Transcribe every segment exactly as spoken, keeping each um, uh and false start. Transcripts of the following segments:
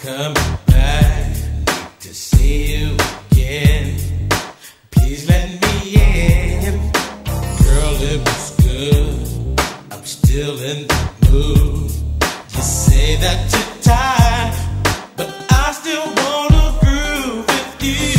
coming back to see you again. Please let me in. Girl, it was good. I'm still in the mood. You say that you're tired, but I still wanna groove with you.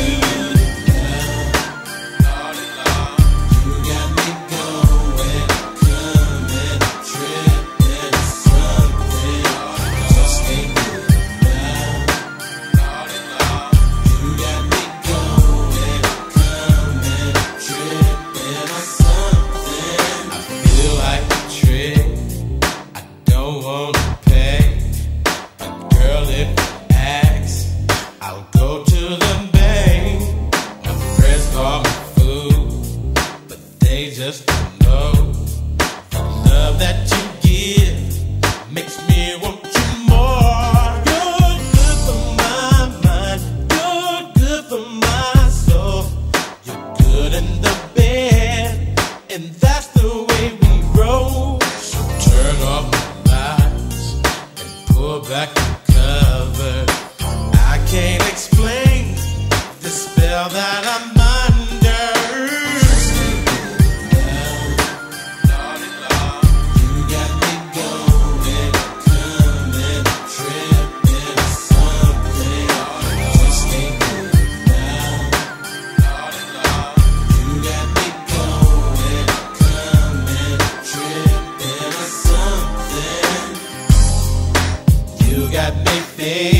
You got me going, coming, tripping, something. Just ain't good now. You got me going, coming, tripping, something. I feel like a trick. I don't wanna pay, but girl, if you ask, I'll go to the bank. My friends call me fool, but they just don't know the love that you give makes me want you more. You're good for my mind, you're good for my soul. You're good in the bed, and that's the way we roll. So turn off the lights and pull back the cover. I can't explain the spell that I'm under. You got me going, coming, tripping, something. Just ain't good now. You got me going, coming, tripping, something. You got me thinking.